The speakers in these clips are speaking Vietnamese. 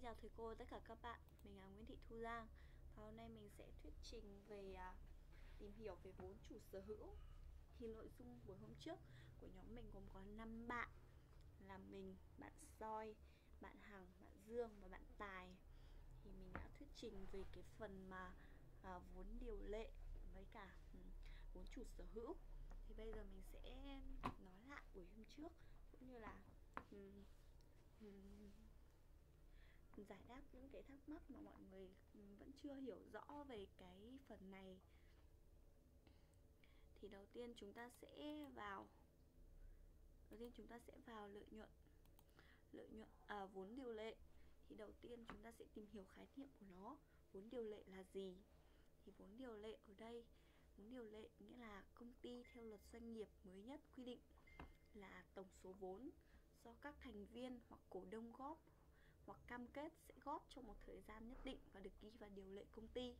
chào thầy cô tất cả các bạn, mình là Nguyễn Thị Thu Giang. Và hôm nay mình sẽ thuyết trình về tìm hiểu về vốn chủ sở hữu. Thì nội dung buổi hôm trước của nhóm mình gồm có 5 bạn, là mình, bạn Soi, bạn Hằng, bạn Dương và bạn Tài. Thì mình đã thuyết trình về cái phần mà vốn điều lệ với cả vốn chủ sở hữu. Thì bây giờ mình sẽ nói lại buổi hôm trước, cũng như là giải đáp những cái thắc mắc mà mọi người vẫn chưa hiểu rõ về cái phần này. Thì đầu tiên chúng ta sẽ vào lợi nhuận vốn điều lệ. Thì đầu tiên chúng ta sẽ tìm hiểu khái niệm của nó. Vốn điều lệ là gì? Thì vốn điều lệ ở đây, vốn điều lệ nghĩa là công ty theo luật doanh nghiệp mới nhất quy định là tổng số vốn do các thành viên hoặc cổ đông góp hoặc cam kết sẽ góp trong một thời gian nhất định và được ghi vào điều lệ công ty.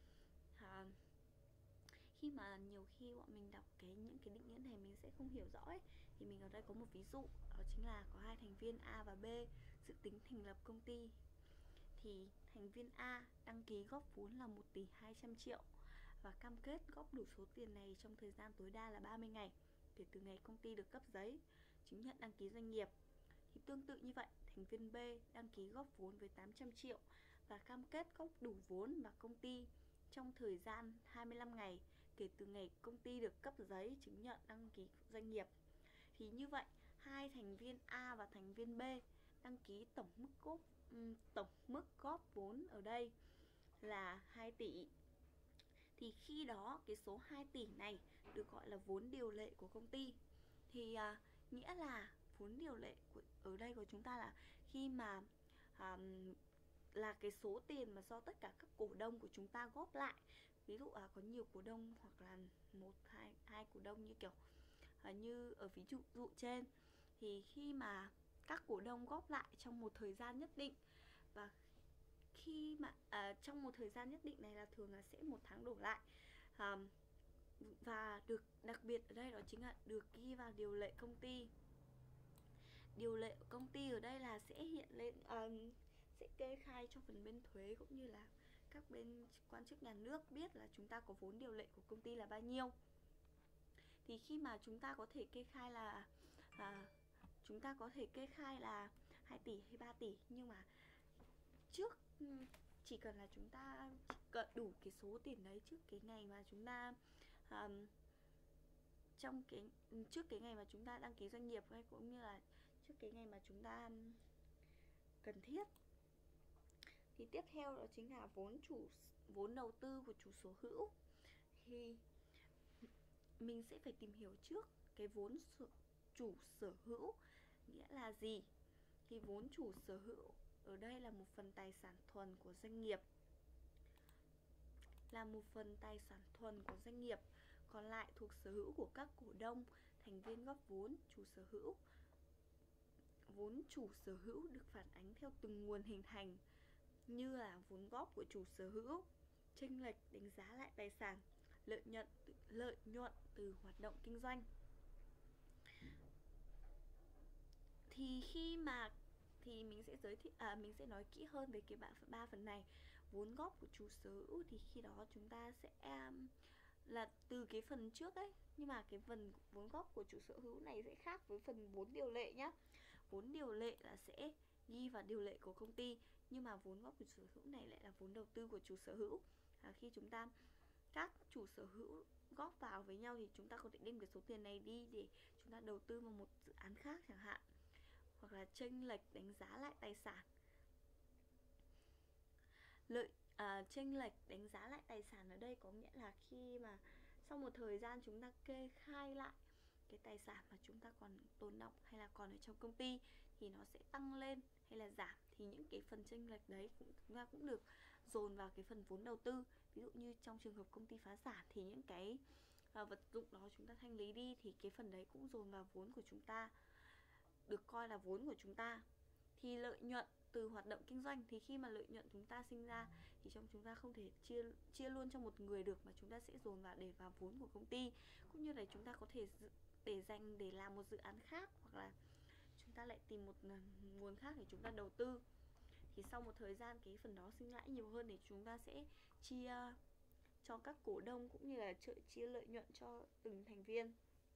Khi mà nhiều khi bọn mình đọc những cái định nghĩa này mình sẽ không hiểu rõ ấy, thì mình ở đây có một ví dụ, đó chính là có hai thành viên A và B dự tính thành lập công ty. Thì thành viên A đăng ký góp vốn là 1 tỷ 200 triệu và cam kết góp đủ số tiền này trong thời gian tối đa là 30 ngày kể từ ngày công ty được cấp giấy chứng nhận đăng ký doanh nghiệp. Thì tương tự như vậy, thành viên B đăng ký góp vốn với 800 triệu và cam kết góp đủ vốn vào công ty trong thời gian 25 ngày kể từ ngày công ty được cấp giấy chứng nhận đăng ký doanh nghiệp. Thì như vậy, hai thành viên A và thành viên B đăng ký tổng mức góp vốn ở đây là 2 tỷ. Thì khi đó cái số 2 tỷ này được gọi là vốn điều lệ của công ty. Thì nghĩa là vốn điều lệ ở đây của chúng ta là khi mà là cái số tiền mà do tất cả các cổ đông của chúng ta góp lại. Ví dụ có nhiều cổ đông hoặc là hai cổ đông, như kiểu như ở ví dụ trên. Thì khi mà các cổ đông góp lại trong một thời gian nhất định, và khi mà trong một thời gian nhất định này là thường là sẽ 1 tháng đổ lại, và được đặc biệt ở đây đó chính là được ghi vào điều lệ công ty. Điều lệ của công ty ở đây là sẽ hiện lên, sẽ kê khai cho phần bên thuế cũng như là các bên quan chức nhà nước biết là chúng ta có vốn điều lệ của công ty là bao nhiêu. Thì khi mà chúng ta có thể kê khai là 2 tỷ hay 3 tỷ, nhưng mà chỉ cần là chúng ta đủ cái số tiền đấy trước cái ngày mà chúng ta trước cái ngày mà chúng ta đăng ký doanh nghiệp, hay cũng như là trước cái ngày mà chúng ta cần thiết. Thì tiếp theo đó chính là vốn đầu tư của chủ sở hữu. Thì mình sẽ phải tìm hiểu trước cái vốn chủ sở hữu nghĩa là gì. Thì vốn chủ sở hữu ở đây là một phần tài sản thuần của doanh nghiệp, còn lại thuộc sở hữu của các cổ đông, thành viên góp vốn, chủ sở hữu. Vốn chủ sở hữu được phản ánh theo từng nguồn hình thành, như là vốn góp của chủ sở hữu, chênh lệch đánh giá lại tài sản, lợi nhuận từ hoạt động kinh doanh. Thì mình sẽ nói kỹ hơn về cái 3 phần này. Vốn góp của chủ sở hữu thì khi đó chúng ta sẽ là từ cái phần trước ấy, nhưng mà cái phần vốn góp của chủ sở hữu này sẽ khác với phần vốn điều lệ nhá. Vốn điều lệ là sẽ ghi vào điều lệ của công ty, nhưng mà vốn góp của chủ sở hữu này lại là vốn đầu tư của chủ sở hữu. Khi chúng ta các chủ sở hữu góp vào với nhau thì chúng ta có thể đem cái số tiền này đi để chúng ta đầu tư vào một dự án khác chẳng hạn, hoặc là chênh lệch đánh giá lại tài sản. Chênh lệch đánh giá lại tài sản ở đây có nghĩa là khi mà sau một thời gian chúng ta kê khai lại cái tài sản mà chúng ta còn tồn đọng hay là còn ở trong công ty thì nó sẽ tăng lên hay là giảm, thì những cái phần chênh lệch đấy chúng ta cũng được dồn vào cái phần vốn đầu tư. Ví dụ như trong trường hợp công ty phá sản thì những cái vật dụng đó chúng ta thanh lý đi, thì cái phần đấy cũng dồn vào vốn của chúng ta, được coi là vốn của chúng ta. Thì lợi nhuận từ hoạt động kinh doanh, thì khi mà lợi nhuận chúng ta sinh ra thì chúng ta không thể chia luôn cho một người được, mà chúng ta sẽ dồn vào để vào vốn của công ty, cũng như là chúng ta có thể để dành để làm một dự án khác, hoặc là chúng ta lại tìm một nguồn khác để chúng ta đầu tư. thì sau một thời gian cái phần đó sinh lãi nhiều hơn thì chúng ta sẽ chia cho các cổ đông cũng như là chia lợi nhuận cho từng thành viên.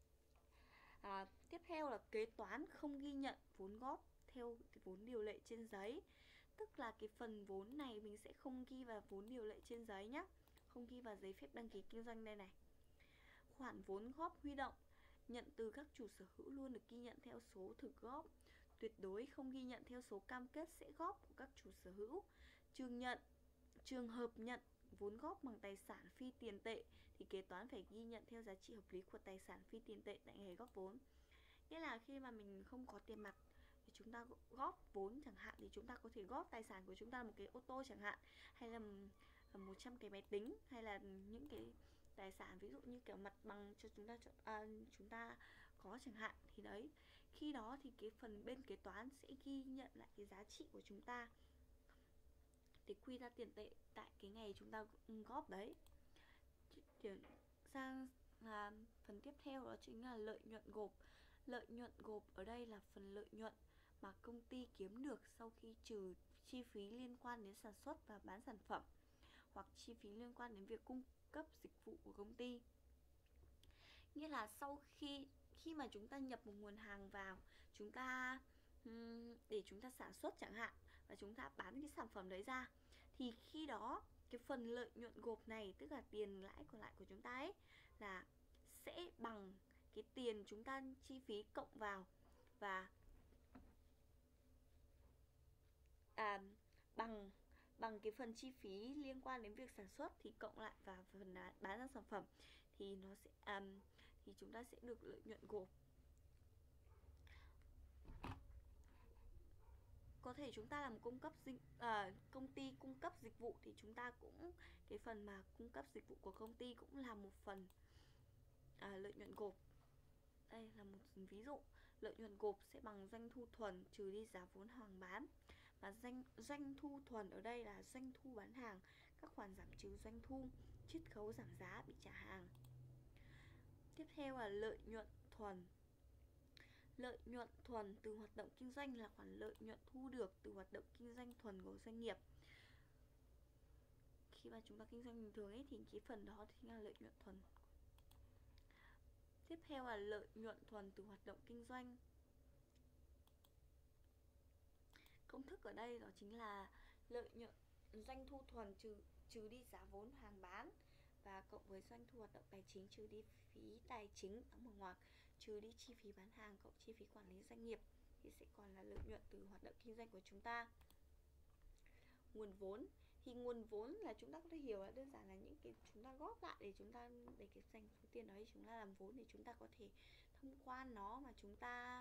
Tiếp theo là kế toán không ghi nhận vốn góp theo cái vốn điều lệ trên giấy. Tức là cái phần vốn này mình sẽ không ghi vào vốn điều lệ trên giấy nhé, không ghi vào giấy phép đăng ký kinh doanh đây này. Khoản vốn góp huy động nhận từ các chủ sở hữu luôn được ghi nhận theo số thực góp, tuyệt đối không ghi nhận theo số cam kết sẽ góp của các chủ sở hữu. Trường hợp nhận vốn góp bằng tài sản phi tiền tệ thì kế toán phải ghi nhận theo giá trị hợp lý của tài sản phi tiền tệ tại ngày góp vốn. Nghĩa là khi mà mình không có tiền mặt thì chúng ta góp vốn chẳng hạn, thì chúng ta có thể góp tài sản của chúng ta, một cái ô tô chẳng hạn, hay là 100 cái máy tính, hay là những cái tài sản ví dụ như kiểu mặt bằng cho chúng ta có chẳng hạn. Thì đấy, khi đó thì cái phần bên kế toán sẽ ghi nhận lại cái giá trị của chúng ta để quy ra tiền tệ tại cái ngày chúng ta góp đấy. Chuyển sang là phần tiếp theo, đó chính là lợi nhuận gộp. Lợi nhuận gộp ở đây là phần lợi nhuận mà công ty kiếm được sau khi trừ chi phí liên quan đến sản xuất và bán sản phẩm, hoặc chi phí liên quan đến việc cung cấp dịch vụ của công ty. Nghĩa là sau khi mà chúng ta nhập một nguồn hàng vào, chúng ta để chúng ta sản xuất chẳng hạn, và chúng ta bán cái sản phẩm đấy ra, thì khi đó cái phần lợi nhuận gộp này, tức là tiền lãi còn lại của chúng ta ấy, là sẽ bằng cái tiền chúng ta chi phí cộng vào, và bằng cái phần chi phí liên quan đến việc sản xuất thì cộng lại vào phần bán ra sản phẩm, thì nó sẽ thì chúng ta sẽ được lợi nhuận gộp. Có thể chúng ta là một công ty cung cấp dịch vụ thì chúng ta cũng, cái phần mà cung cấp dịch vụ của công ty cũng là một phần lợi nhuận gộp. Đây là một ví dụ. Lợi nhuận gộp sẽ bằng doanh thu thuần trừ đi giá vốn hàng bán. Và doanh thu thuần ở đây là doanh thu bán hàng, các khoản giảm trừ doanh thu, chiết khấu giảm giá bị trả hàng. Tiếp theo là lợi nhuận thuần. Lợi nhuận thuần từ hoạt động kinh doanh là khoản lợi nhuận thu được từ hoạt động kinh doanh thuần của doanh nghiệp. Khi mà chúng ta kinh doanh bình thường ấy thì cái phần đó chính là lợi nhuận thuần. Tiếp theo là lợi nhuận thuần từ hoạt động kinh doanh. Công thức ở đây đó chính là lợi nhuận doanh thu thuần trừ đi giá vốn hàng bán, và cộng với doanh thu hoạt động tài chính trừ đi phí tài chính đóng mở ngoặc, trừ đi chi phí bán hàng cộng chi phí quản lý doanh nghiệp, thì sẽ còn là lợi nhuận từ hoạt động kinh doanh của chúng ta. Nguồn vốn thì nguồn vốn là chúng ta có thể hiểu là đơn giản là những cái chúng ta góp lại để cái dành số tiền đấy chúng ta làm vốn, để chúng ta có thể thông qua nó mà chúng ta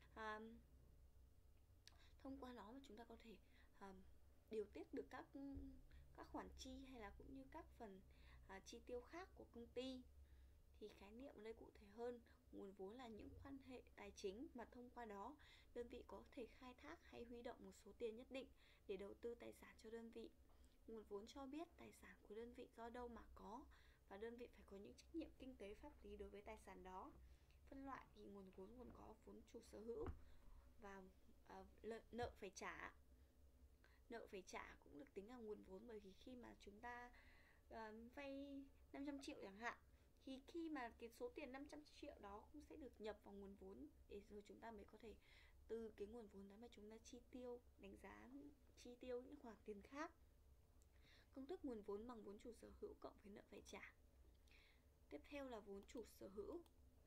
có thể điều tiết được các khoản chi, hay là cũng như các phần chi tiêu khác của công ty. Thì khái niệm ở đây cụ thể hơn, nguồn vốn là những quan hệ tài chính mà thông qua đó đơn vị có thể khai thác hay huy động một số tiền nhất định để đầu tư tài sản cho đơn vị. Nguồn vốn cho biết tài sản của đơn vị do đâu mà có, và đơn vị phải có những trách nhiệm kinh tế pháp lý đối với tài sản đó. Phân loại thì nguồn vốn gồm có vốn chủ sở hữu và nợ phải trả. Nợ phải trả cũng được tính là nguồn vốn, bởi vì khi mà chúng ta vay 500 triệu chẳng hạn, thì khi mà cái số tiền 500 triệu đó cũng sẽ được nhập vào nguồn vốn, để rồi chúng ta mới có thể từ cái nguồn vốn đó mà chúng ta chi tiêu, đánh giá chi tiêu những khoản tiền khác. Công thức nguồn vốn bằng vốn chủ sở hữu cộng với nợ phải trả. Tiếp theo là vốn chủ sở hữu,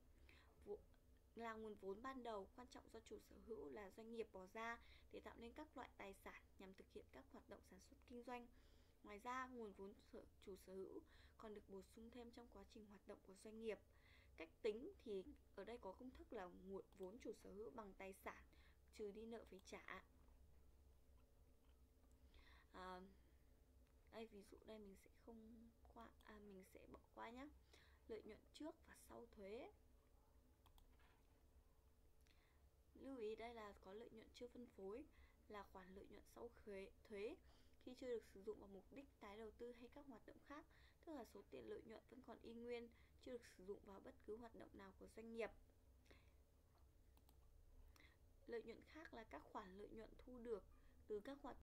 là nguồn vốn ban đầu quan trọng do chủ sở hữu là doanh nghiệp bỏ ra để tạo nên các loại tài sản nhằm thực hiện các hoạt động sản xuất kinh doanh. Ngoài ra, nguồn vốn chủ sở hữu còn được bổ sung thêm trong quá trình hoạt động của doanh nghiệp. Cách tính thì ở đây có công thức là nguồn vốn chủ sở hữu bằng tài sản trừ đi nợ phải trả. Đây ví dụ đây mình sẽ bỏ qua nhé. Lợi nhuận trước và sau thuế. Lưu ý đây là có lợi nhuận chưa phân phối, là khoản lợi nhuận sau thuế khi chưa được sử dụng vào mục đích tái đầu tư hay các hoạt động khác, tức là số tiền lợi nhuận vẫn còn y nguyên, chưa được sử dụng vào bất cứ hoạt động nào của doanh nghiệp. Lợi nhuận khác là các khoản lợi nhuận thu được từ các hoạt